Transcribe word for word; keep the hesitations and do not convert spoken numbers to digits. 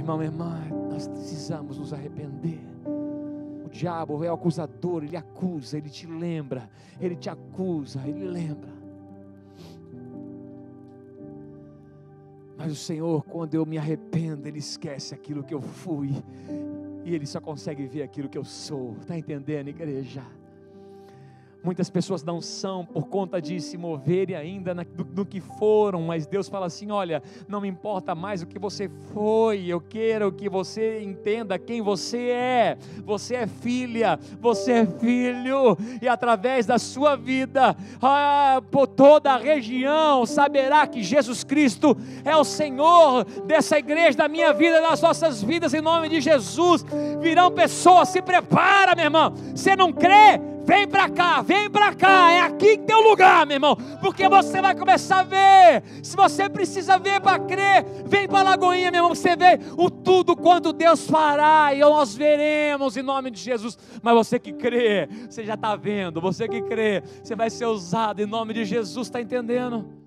irmão, minha irmã, nós precisamos nos arrepender. O diabo é o acusador, ele acusa, ele te lembra, ele te acusa, ele lembra. Mas o Senhor, quando eu me arrependo, Ele esquece aquilo que eu fui, e Ele só consegue ver aquilo que eu sou. Está entendendo, igreja? Muitas pessoas não são por conta de se moverem ainda na, do, do que foram, mas Deus fala assim: olha, não me importa mais o que você foi, eu quero que você entenda quem você é. Você é filha, você é filho, e através da sua vida, ah, por toda a região saberá que Jesus Cristo é o Senhor dessa igreja, da minha vida, das nossas vidas, em nome de Jesus. Virão pessoas, se prepara, meu irmão. Você não crê? Vem para cá, vem para cá, é aqui que tem o lugar, meu irmão, porque você vai começar a ver. Se você precisa ver para crer, vem para a Lagoinha, meu irmão, você vê o tudo quanto Deus fará, e nós veremos em nome de Jesus. Mas você que crê, você já está vendo, você que crê, você vai ser usado em nome de Jesus, está entendendo?